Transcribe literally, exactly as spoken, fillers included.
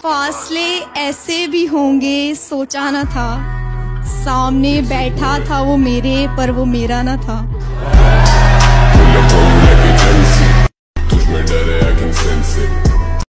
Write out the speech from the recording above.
फासले ऐसे भी होंगे सोचा न था, सामने बैठा था वो मेरे पर वो मेरा न था।